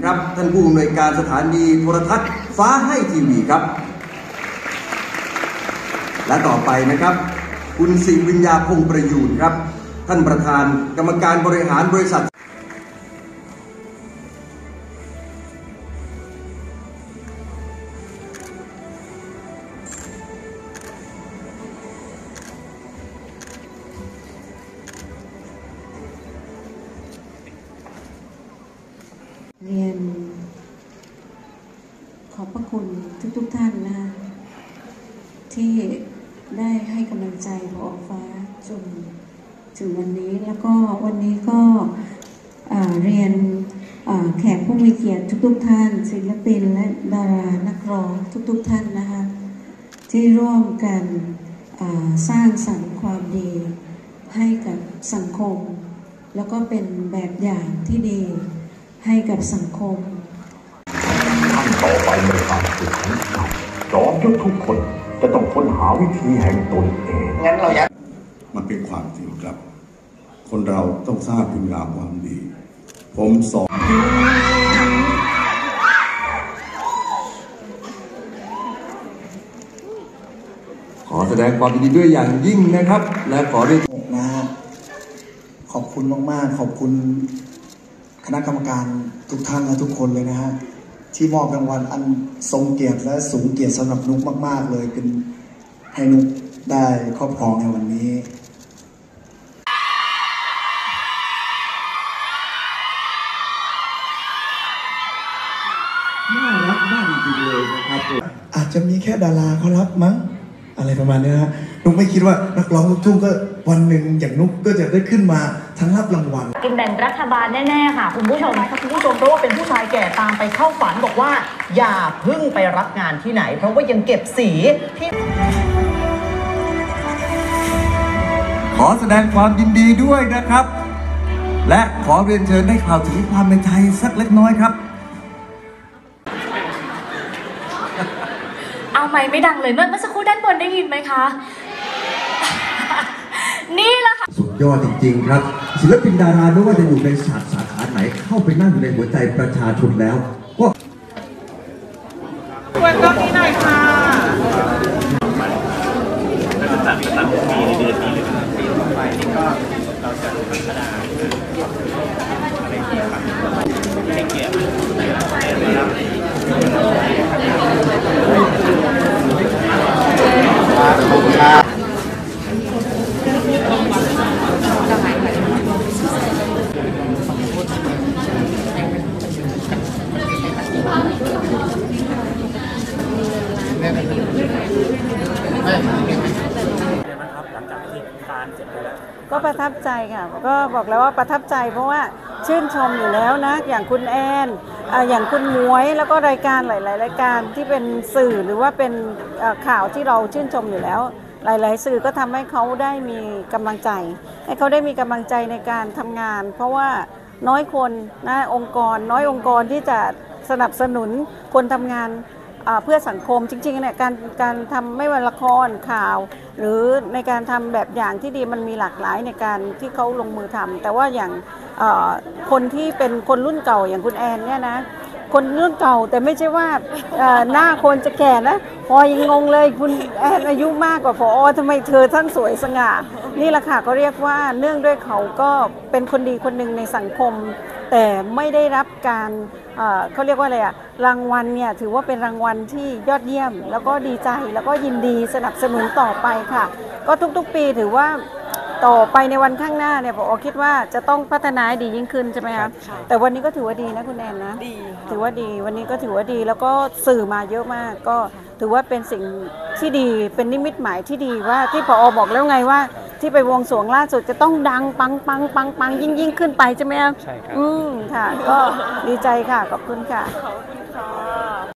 ครับท่านผู้อำนวยการสถานีโทรทัศน์ฟ้าให้ทีวีครับและต่อไปนะครับคุณศิวิญญาพงษ์ประยูนครับท่านประธานกรรมการบริหารบริษัทเรียนขอบพระคุณทุกท่านนะที่ได้ให้กำลังใจผอ.ฟ้าจนถึงวันนี้แล้วก็วันนี้ก็เรียนแขกผู้มีเกียรติทุกท่านศิลปินและดารานักร้องทุกท่านนะคะที่ร่วมกันสร้างสรรค์ความดีให้กับสังคมแล้วก็เป็นแบบอย่างที่ดีให้กับสังคมขั้นต่อไปในความคิดของเราจอมยุทธทุกคนจะต้องค้นหาวิธีแห่งตนเองงั้นเราอยากมันเป็นความจริงครับคนเราต้องสร้างคุณงามความดีผมสอนขอแสดงความยินดีด้วยอย่างยิ่งนะครับและขอเรียนนะขอบคุณมากๆขอบคุณคณะกรรมการทุกท่านและทุกคนเลยนะฮะที่มอบรางวัลอันทรงเกียรติและสูงเกียรติสำหรับนุ๊กมากๆเลยเป็นให้นุ๊กได้ครอบครองในวันนี้น่ารักมากจริงๆเลยนะครับอาจจะมีแค่ดาราเขารับมั้งอะไรประมาณนี้นะนุ๊กไม่คิดว่านักร้องลูกทุ่งก็วันหนึ่งอย่างนุ๊กก็จะได้ขึ้นมาทั้งรับรางวัลกินแบ่งรัฐบาลแน่ๆค่ะคุณผู้ชมถ้าคุณผู้ชมรู้ว่าเป็นผู้ชายแก่ตามไปเข้าฝันบอกว่าอย่าเพิ่งไปรับงานที่ไหนเพราะว่ายังเก็บสีที่ขอแสดงความยินดีด้วยนะครับและขอเรียนเชิญได้ข่าวถึงความในใจสักเล็กน้อยครับเอาไมค์ไม่ดังเลยเมื่อสักครู่ด้านบนได้ยินไหมคะนี่แหละค่ะสุดยอดจริงๆครับศิลปินดาราไม่ว่าจะอยู่ในสาขาไหนเข้าไปนั่งอยู่ในหัวใจประชาชนแล้วก็ควรก็นี้หน่อยค่ะก็ประทับใจค่ะก็บอกแล้วว่าประทับใจเพราะว่าชื่นชมอยู่แล้วนะอย่างคุณแอนอย่างคุณหมวยแล้วก็รายการหลายๆรายการที่เป็นสื่อหรือว่าเป็นข่าวที่เราชื่นชมอยู่แล้วหลายๆสื่อก็ทำให้เขาได้มีกำลังใจให้เขาได้มีกำลังใจในการทำงานเพราะว่าน้อยคนนะองค์กรน้อยองค์กรที่จะสนับสนุนคนทำงานเพื่อสังคมจริงๆเนี่ยการทำไม่ว่าละครข่าวหรือในการทำแบบอย่างที่ดีมันมีหลากหลายในการที่เขาลงมือทำแต่ว่าอย่างคนที่เป็นคนรุ่นเก่าอย่างคุณแอนเนี่ยนะคนรุ่นเก่าแต่ไม่ใช่ว่าหน้าคนจะแก่นะพอยังงงเลยคุณแอนอายุมากกว่าพอทำไมเธอท่านสวยสง่านี่แหละค่ะก็เรียกว่าเนื่องด้วยเขาก็เป็นคนดีคนหนึ่งในสังคมแต่ไม่ได้รับการเขาเรียกว่าอะไรอะรางวัลเนี่ยถือว่าเป็นรางวัลที่ยอดเยี่ยมแล้วก็ดีใจแล้วก็ยินดีสนับสนุนต่อไปค่ะก็ทุกๆปีถือว่าต่อไปในวันข้างหน้าเนี่ยผมคิดว่าจะต้องพัฒนาให้ดียิ่งขึ้นใช่ไหมคะแต่วันนี้ก็ถือว่าดีนะคุณแอนนะถือว่าดีวันนี้ก็ถือว่าดีแล้วก็สื่อมาเยอะมากก็ถือว่าเป็นสิ่งที่ดีเป็นนิมิตหมายที่ดีว่าที่ผอ.บอกแล้วไงว่าที่ไปวงสรวงล่าสุดจะต้องดังปังยิ่งขึ้นไปใช่ไหมครับใช่ครับค่ะก็ดีใจค่ะขอบคุณค่ะ